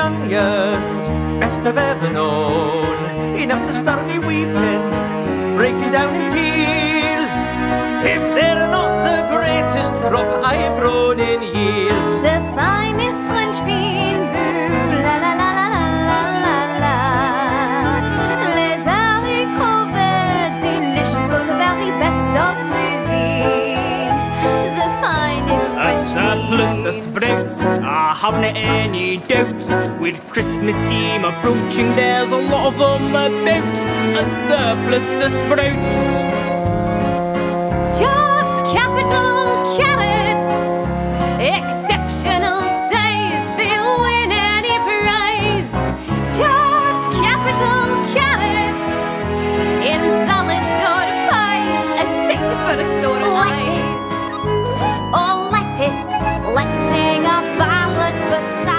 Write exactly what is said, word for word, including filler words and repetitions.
onions, best I've ever known. Enough to start me weeping, breaking down in tears. If they're not the greatest crop I've grown in years. The finest French beans, ooh la la la la la la la la. Les haricots verts, delicious for the very best of cuisines. The finest French surplus beans. of sprouts, I haven't any doubts. With Christmas time approaching, there's a lot of them about. A surplus of sprouts. Just capital carrots, exceptional size, they'll win any prize. Just capital carrots, in salads or pies, a sight for a sort of lettuce. Oh lettuce, let's sing a ballad for size.